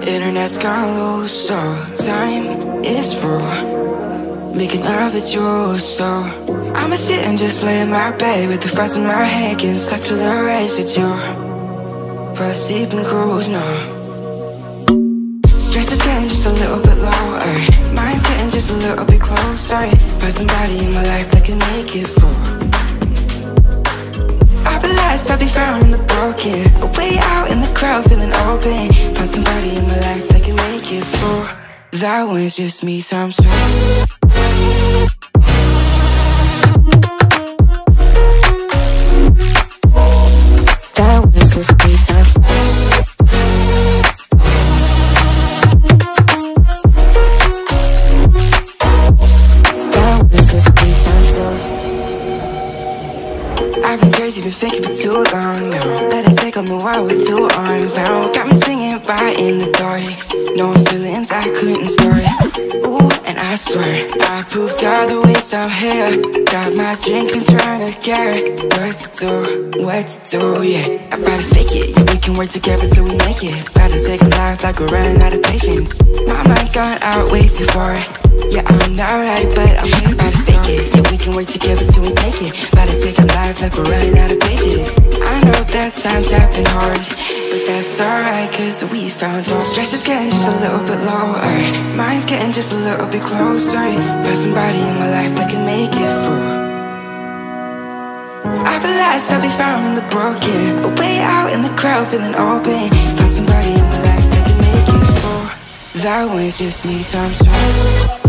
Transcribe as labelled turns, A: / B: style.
A: Internet's gone low, so time is through. Making love with you, so I'ma sit and just lay in my bed with the thoughts in my head, getting stuck to the race with you. For a sleeping cruise, no. Stress is getting just a little bit lower, mind's getting just a little bit closer. Find somebody in my life that can make it full. I'll be lost, I'll be found in the broken, way out in the crowd feeling open. Find somebody in my life that can make it full. That one's just me times two. That one's just me times two. I've been crazy, been thinking for too long now. Let it take on the world with two arms now. Got me singing right in the dark, no feelings I couldn't store it. Ooh, and I swear I proved all the ways I'm here. Got my drink and trying to get what to do, yeah. I better fake it, yeah, we can work together till we make it. Better take a life like we're running out of patience. My mind's gone out way too far. Yeah, I'm not right, but I'm here. I better fake it, yeah, we can work together till we make it. Better take a life like we're running out of pages. I know that times have been hard, but that's alright, cause we found hope. Stress is getting just a little bit lower, mind's getting just a little bit closer. Find somebody in my life that can make it through. I'll be lost, I'll be found in the broken, way out in the crowd feeling open. Find somebody in my life that can make it through. That one's just me times two.